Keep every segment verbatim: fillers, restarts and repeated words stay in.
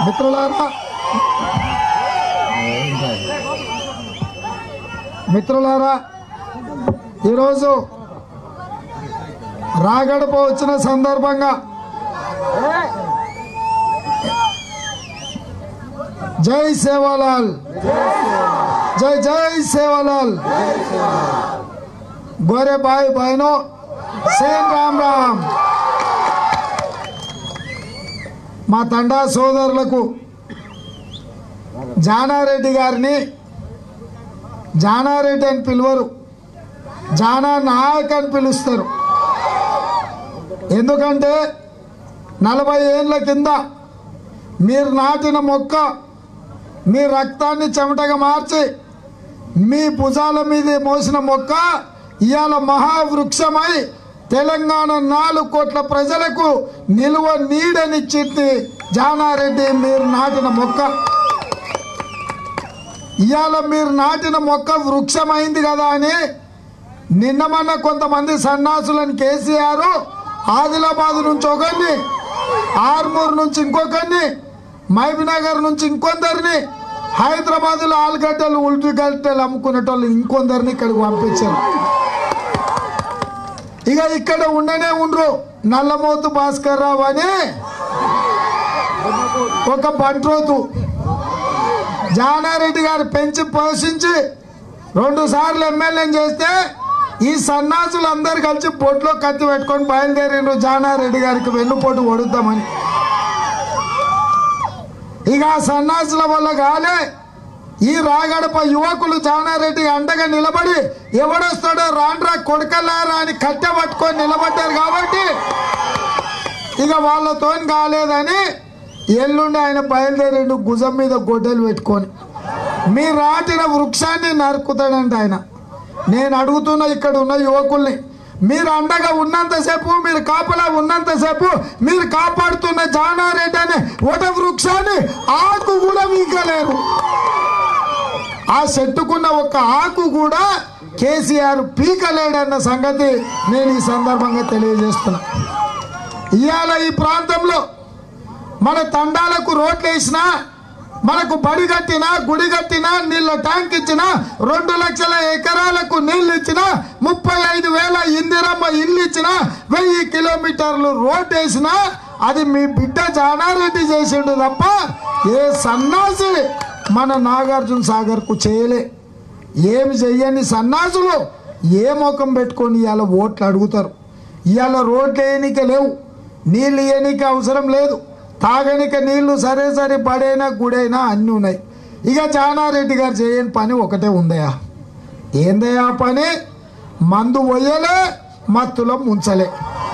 మిత్రులారా మిత్రులారా ఈరోజు రాగడప వచ్చిన సందర్భంగా జై సేవాలాల్ జై జై సేవాలాల్ गोरे भाई बहनों सेन राम राम మా తండా సోదరులకు జానారెడ్డి గారిని జానారెడ్డి అని పిలువరు, జానా నాయక్ అని పిలుస్తారు. ఎందుకంటే నలభై ఏళ్ళ కింద మీరు నాటిన మొక్క మీ రక్తాన్ని చెమటగా మార్చి మీ భుజాల మీద మోసిన మొక్క ఇవాళ మహావృక్షమై తెలంగాణ నాలుగు కోట్ల ప్రజలకు నిలువ నీడనిచ్చింది జానారెడ్డి. మీరు నాటిన మొక్క ఇవాళ మీరు నాటిన మొక్క వృక్షమైంది కదా అని నిన్న మొన్న కొంతమంది సన్నాసులను కేసీఆర్ ఆదిలాబాద్ నుంచి ఒకరిని, ఆర్మూర్ నుంచి ఇంకొకరిని, మహబూబ్నగర్ నుంచి ఇంకొందరిని, హైదరాబాద్లో ఆలుగడ్డలు ఉల్లిగడ్డలు అమ్ముకునేటోళ్ళు ఇంకొందరిని ఇక్కడికి పంపించారు. ఇక ఇక్కడ ఉండనే ఉండ్రు నల్లమోతు భాస్కర్ రావు అని ఒక బంట్రోతు జానారెడ్డి గారు పెంచి పోషించి రెండు సార్లు ఎమ్మెల్యేని చేస్తే ఈ సన్నాసులు అందరు కలిసి బొట్లో కత్తి పెట్టుకొని బయలుదేరిండ్రు జానారెడ్డి గారికి వెన్నుపోటు కొడుద్దామని. ఇక ఆ సన్నాసుల వల్ల కాలే ఈ రాగడప యువకులు జానారెడ్డి అండగా నిలబడి ఎవడొస్తాడో రాండ్రా కొడకలారా అని కట్టె పట్టుకొని నిలబడ్డారు కాబట్టి ఇక వాళ్ళతో కాలేదని ఎల్లుండి ఆయన బయలుదేరిండు భుజం మీద గొడ్డలు పెట్టుకొని. మీరు నాటిన వృక్షాన్ని నరుకుతాడంట ఆయన. నేను అడుగుతున్న ఇక్కడ ఉన్న యువకుల్ని, మీరు అండగా ఉన్నంతసేపు, మీరు కాపలా ఉన్నంతసేపు మీరు కాపాడుతున్న జానారెడ్డి అనే ఒక వృక్షాన్ని ఆకు కూడా వీకలేరు. ఆ చెట్టుకున్న ఒక ఆకు కూడా కేసీఆర్ పీకలేడన్న సంగతి నేను ఈ సందర్భంగా తెలియజేస్తున్నా. ఇవాళ ఈ ప్రాంతంలో మన తండాలకు రోడ్లు వేసినా, మనకు బడి కట్టినా, గుడి కట్టినా, నీళ్ళ ట్యాంక్ ఇచ్చినా, రెండు లక్షల ఎకరాలకు నీళ్ళు ఇచ్చినా, ముప్పై ఐదు వేల ఇందిరమ్మ ఇల్లు ఇచ్చినా, వెయ్యి కిలోమీటర్లు రోడ్డు వేసినా అది మీ బిడ్డ జానారెడ్డి చేసిండు తప్ప ఏ సన్నాసి మన నాగార్జున సాగర్కు చేయలే. ఏమి చెయ్యని సన్నాసులు ఏ ముఖం పెట్టుకొని ఇవాళ ఓట్లు అడుగుతారు. ఇవాళ రోడ్లు వేయనిక లేవు, నీళ్ళు వేయనిక అవసరం లేదు, తాగనిక నీళ్లు సరే సరే పడైనా గుడైనా అన్నీ ఉన్నాయి. ఇక జానారెడ్డి గారు చేయని పని ఒకటే ఉందయా. ఏందయా పని? మందు పోయలే, మత్తులో ముంచలే,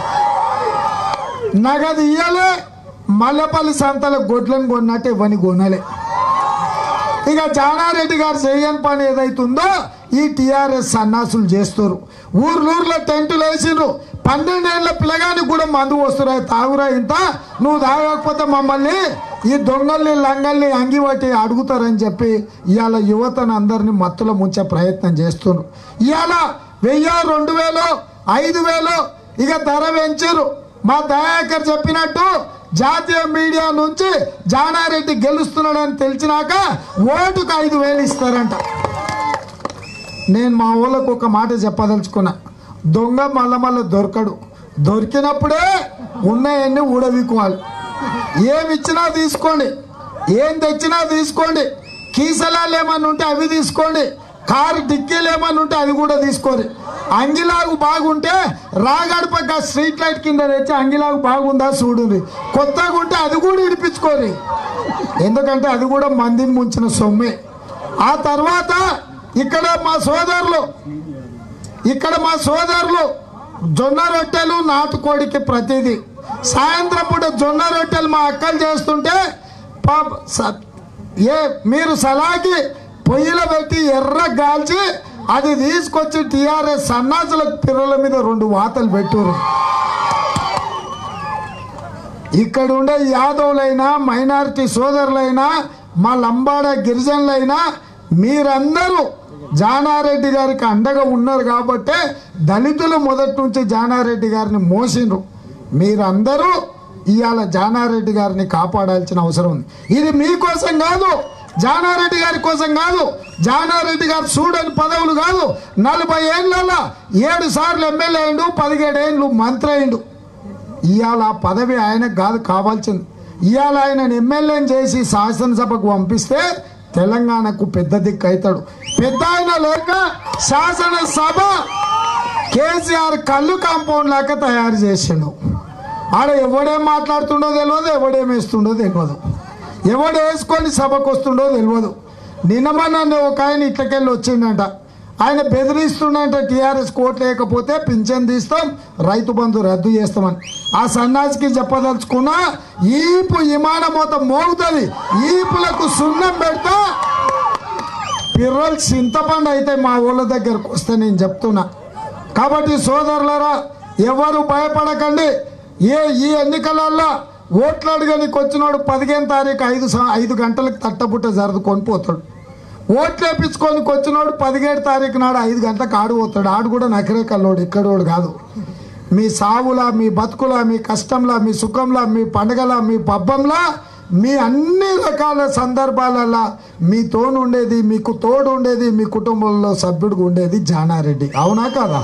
నగదు ఇయ్యలే, మల్లెపల్లి సంతల గొడ్లను కొన్నట్టు ఇవన్నీ కొనలే. ఇక జానారెడ్డి గారు చేయని పని ఏదైతుందో ఈ టీఆర్ఎస్ సన్నాసులు చేస్తారు. ఊర్లూర్లో టెంటులు వేసిండ్రు, పన్నెండేళ్ల పిల్లగానికి కూడా మందు వస్తున్నాయి, తాగురా ఇంత, నువ్వు తాగకపోతే మమ్మల్ని ఈ దొంగల్ని లంగల్ని అంగివట్టి అడుగుతారని చెప్పి ఇవాళ యువతను అందరినీ మత్తులో ముంచే ప్రయత్నం చేస్తున్నారు. ఇవాళ వెయ్యి రెండు వేలు ఐదు వేలు ఇక ధర పెంచారు. మా దయాకర్ చెప్పినట్టు జాతీయ మీడియా నుంచి జానారెడ్డి గెలుస్తున్నాడని తెలిసినాక ఓటుకు ఐదు వేలు ఇస్తారంట. నేను మా ఊళ్ళకు ఒక మాట చెప్పదలుచుకున్నా, దొంగ మళ్ళ మళ్ళీ దొరకడు, దొరికినప్పుడే ఉన్నాయన్నీ ఊడవికోవాలి. ఏమి ఇచ్చినా తీసుకోండి, ఏం తెచ్చినా తీసుకోండి, కీసలాలు ఏమన్నా ఉంటే అవి తీసుకోండి, కారు డిక్కీలు ఏమన్నా ఉంటే అది కూడా తీసుకోండి. అంగిలాగు బాగుంటే రాగడప స్ట్రీట్ లైట్ కింద తెచ్చి అంగిలాగు బాగుందా చూడండి, కొత్తగా ఉంటే అది కూడా ఇడిపించుకోండి, ఎందుకంటే అది కూడా మందిని ముంచిన సొమ్మే. ఆ తర్వాత ఇక్కడ మా సోదరులు ఇక్కడ మా సోదరులు జొన్న రొట్టెలు నాటుకోడికి ప్రతిదీ సాయంత్రం పూట జొన్న రొట్టెలు మా అక్కలు చేస్తుంటే ఏ మీరు సలాకి పొయ్యిలో పెట్టి ఎర్ర గాల్చి అది తీసుకొచ్చి టీఆర్ఎస్ సన్నాసుల పిల్లల మీద రెండు వాతలు పెట్టారు. ఇక్కడ ఉండే యాదవులైనా మైనారిటీ సోదరులైనా మా లంబాడ గిరిజనులైనా మీరందరూ జానారెడ్డి గారికి అండగా ఉన్నారు కాబట్టి దళితులు మొదటి నుంచి జానారెడ్డి గారిని మోసిండ్రు. మీరందరూ ఇవాళ జానారెడ్డి గారిని కాపాడాల్సిన అవసరం ఉంది. ఇది మీకోసం కాదు, జానారెడ్డి గారి కోసం కాదు. జానారెడ్డి గారు చూడని పదవులు కాదు. నలభై ఏళ్ళలో ఏడు సార్లు ఎమ్మెల్యే అయిండు, పదిహేడు ఏళ్ళు మంత్రి అయిండు. ఇవాళ పదవి ఆయనకు కాదు కావాల్సింది. ఇవాళ ఆయన ఎమ్మెల్యేని చేసి శాసనసభకు పంపిస్తే తెలంగాణకు పెద్ద దిక్కు అవుతాడు. పెద్ద ఆయన లేక శాసనసభ కేసీఆర్ కళ్ళు కాంపౌండ్ లాగా తయారు చేసిండు. ఆడ ఎవడేం మాట్లాడుతుండో తెలియదు, ఎవడేం వేస్తుండో తెలియదు, ఎవడు వేసుకొని సభకు వస్తుండో తెలియదు. నిన్నమన్నా ఒక ఆయన ఇట్లకెళ్ళి వచ్చిండంట, ఆయన బెదిరిస్తుండంట టీఆర్ఎస్ కోట్ లేకపోతే పింఛన్ తీస్తాం, రైతు బంధు రద్దు చేస్తామని. ఆ సన్నాసికి చెప్పదలుచుకున్నా ఈపు విమానం మొత్తం మోగుతుంది, ఈపులకు సున్నం పెడతా పిర్రలు చింతపండు అయితే మా ఊళ్ళ దగ్గరకు వస్తే నేను చెప్తున్నా. కాబట్టి సోదరులారా, ఎవరు భయపడకండి. ఏ ఈ ఎన్నికలలో ఓట్లు అడగనికి వచ్చినాడు పదిహేను తారీఖు ఐదు ఐదు గంటలకు తట్టబుట్ట జరుదుకొని పోతాడు. ఓట్లు వేపించుకొని వచ్చినాడు పదిహేడు తారీఖు నాడు ఐదు గంటలకు ఆడు పోతాడు. ఆడు కూడా నకరేకల్లోడు, ఇక్కడోడు కాదు. మీ సావులా, మీ బతుకులా, మీ కష్టంలా, మీ సుఖంలా, మీ పండగలా, మీ పబ్బంలా, మీ అన్ని రకాల సందర్భాలలో మీ తోడు ఉండేది, మీకు తోడు ఉండేది, మీ కుటుంబంలో సభ్యుడిగా ఉండేది జానారెడ్డి. అవునా కాదా?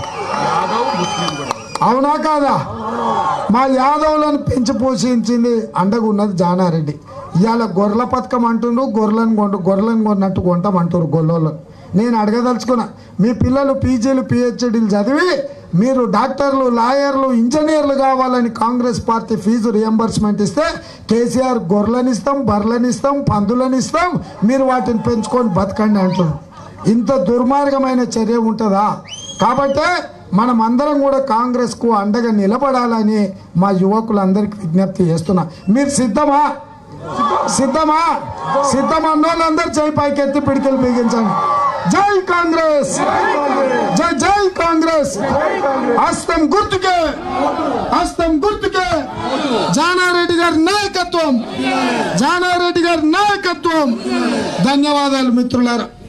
అవునా కాదా? మా యాదవులను పెంచి పోషించింది అండగా ఉన్నది జానారెడ్డి. ఇవాళ గొర్రెల పథకం అంటుండ్రు, గొర్రెలను కొంటు గొర్రెలను కొన్నట్టు కొంటామంటారు గొల్లోళ్ళు. నేను అడగదలుచుకున్నా, మీ పిల్లలు పీజీలు పిహెచ్డీలు చదివి మీరు డాక్టర్లు, లాయర్లు, ఇంజనీర్లు కావాలని కాంగ్రెస్ పార్టీ ఫీజు రియంబర్స్మెంట్ ఇస్తే కేసీఆర్ గొర్రెలను ఇస్తాం, బర్రెలను ఇస్తాం, పందులను ఇస్తాం, మీరు వాటిని పెంచుకొని బతకండి అంటున్నారు. ఇంత దుర్మార్గమైన చర్య ఉంటుందా? కాబట్టే మనం అందరం కూడా కాంగ్రెస్కు అండగా నిలబడాలని మా యువకులందరికీ విజ్ఞప్తి చేస్తున్నా. మీరు సిద్ధమా? సిద్ధమా? సిద్ధం అన్నోళ్ళందరూ జై పైకెత్తి పిడికిలు బిగించండి. జై కాంగ్రెస్, జై జై కాంగ్రెస్. హస్తం గుర్తుకే, హస్తం గుర్తుకే. జానారెడ్డి గారి నాయకత్వం, జానారెడ్డి గారి నాయకత్వం. ధన్యవాదాలు మిత్రులారా.